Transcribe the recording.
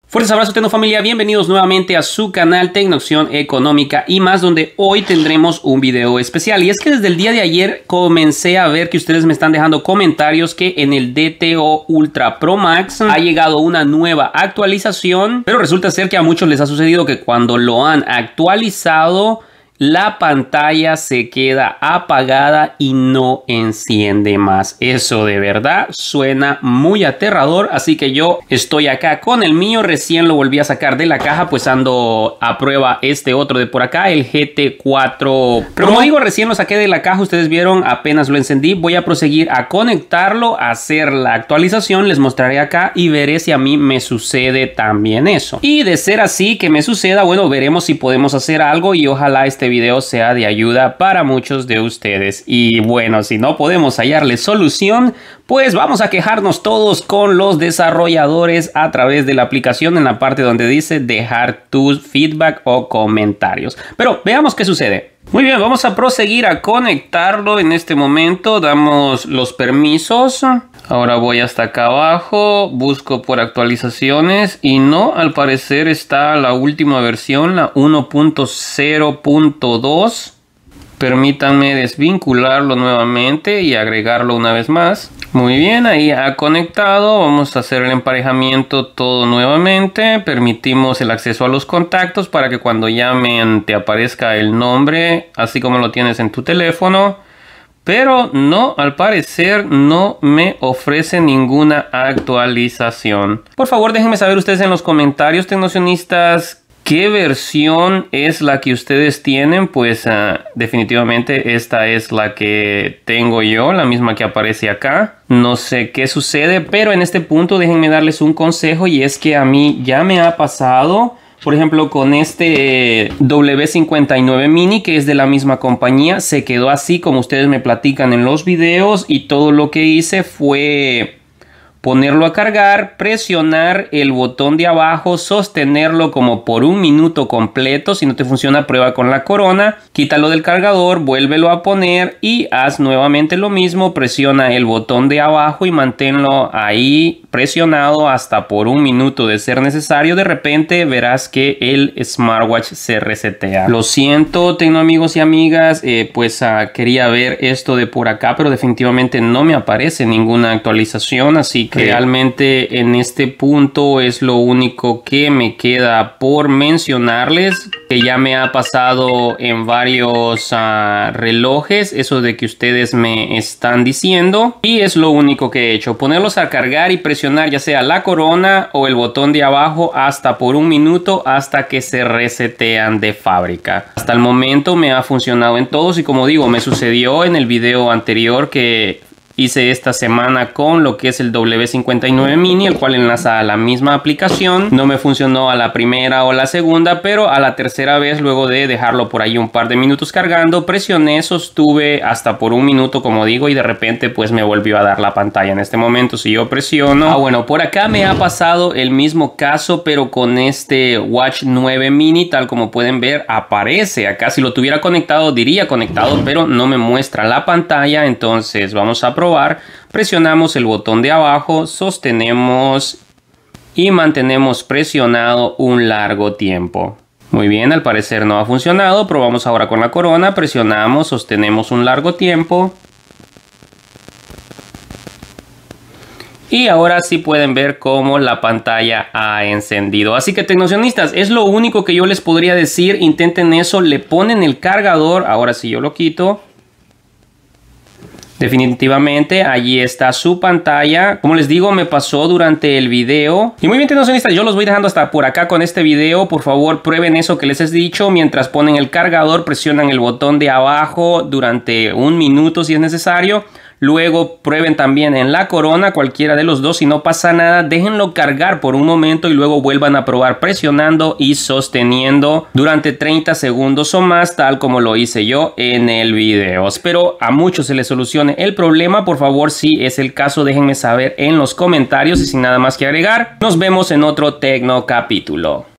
Fuertes abrazos, Tecnofamilia, bienvenidos nuevamente a su canal Tecnoacción Económica y más, donde hoy tendremos un video especial. Y es que desde el día de ayer comencé a ver que ustedes me están dejando comentarios que en el DTO Ultra Pro Max ha llegado una nueva actualización, pero resulta ser que a muchos les ha sucedido que cuando lo han actualizado, la pantalla se queda apagada y no enciende más. Eso de verdad suena muy aterrador, así que yo estoy acá con el mío. Recién lo volví a sacar de la caja, pues ando a prueba este otro de por acá, el GT4 Pro. Como digo, recién lo saqué de la caja, ustedes vieron, apenas lo encendí. Voy a proseguir a conectarlo, a hacer la actualización, les mostraré acá y veré si a mí me sucede también eso. Y de ser así que me suceda, bueno, veremos si podemos hacer algo y ojalá este video sea de ayuda para muchos de ustedes. Y bueno, si no podemos hallarle solución, pues vamos a quejarnos todos con los desarrolladores a través de la aplicación en la parte donde dice dejar tus feedback o comentarios. Pero veamos qué sucede. Muy bien, vamos a proseguir a conectarlo en este momento. Damos los permisos. Ahora voy hasta acá abajo, busco por actualizaciones y no, al parecer está la última versión, la 1.0.2. Permítanme desvincularlo nuevamente y agregarlo una vez más. Muy bien, ahí ha conectado. Vamos a hacer el emparejamiento todo nuevamente. Permitimos el acceso a los contactos para que cuando llamen te aparezca el nombre, así como lo tienes en tu teléfono. Pero no, al parecer no me ofrece ninguna actualización. Por favor, déjenme saber ustedes en los comentarios, tecnocionistas, ¿qué versión es la que ustedes tienen? Pues definitivamente esta es la que tengo yo, la misma que aparece acá. No sé qué sucede, pero en este punto déjenme darles un consejo, y es que a mí ya me ha pasado. Por ejemplo, con este W59 Mini, que es de la misma compañía, se quedó así como ustedes me platican en los videos, y todo lo que hice fue ponerlo a cargar, presionar el botón de abajo, sostenerlo como por un minuto completo. Si no te funciona, prueba con la corona, quítalo del cargador, vuélvelo a poner y haz nuevamente lo mismo. Presiona el botón de abajo y manténlo ahí presionado hasta por un minuto de ser necesario. De repente verás que el smartwatch se resetea. Lo siento, tecno amigos y amigas, quería ver esto de por acá, pero definitivamente no me aparece ninguna actualización, así que realmente en este punto es lo único que me queda por mencionarles, que ya me ha pasado en varios relojes, eso de que ustedes me están diciendo, y es lo único que he hecho, ponerlos a cargar y presionar ya sea la corona o el botón de abajo hasta por un minuto, hasta que se resetean de fábrica. Hasta el momento me ha funcionado en todos, y como digo, me sucedió en el video anterior que hice esta semana con lo que es el W59 Mini, el cual enlaza a la misma aplicación. No me funcionó a la primera o la segunda, pero a la tercera vez, luego de dejarlo por ahí un par de minutos cargando, presioné, sostuve hasta por un minuto, como digo, y de repente pues me volvió a dar la pantalla. En este momento, si yo presiono, bueno, por acá me ha pasado el mismo caso, pero con este Watch 9 Mini, tal como pueden ver, aparece acá. Si lo tuviera conectado, diría conectado, pero no me muestra la pantalla. Entonces vamos a probar. Presionamos el botón de abajo, sostenemos y mantenemos presionado un largo tiempo. Muy bien, al parecer no ha funcionado. Probamos ahora con la corona. Presionamos, sostenemos un largo tiempo. Y ahora sí pueden ver cómo la pantalla ha encendido. Así que, tecnocionistas, es lo único que yo les podría decir. Intenten eso, le ponen el cargador. Ahora sí yo lo quito. Definitivamente allí está su pantalla. Como les digo, me pasó durante el video. Y muy bien, tecnocionistas, yo los voy dejando hasta por acá con este video. Por favor, prueben eso que les he dicho. Mientras ponen el cargador, presionan el botón de abajo durante un minuto si es necesario. Luego prueben también en la corona, cualquiera de los dos. Si no pasa nada, déjenlo cargar por un momento y luego vuelvan a probar presionando y sosteniendo durante 30 segundos o más, tal como lo hice yo en el video. Espero a muchos se les solucione el problema. Por favor, si es el caso, déjenme saber en los comentarios. Y sin nada más que agregar, nos vemos en otro Tecno capítulo.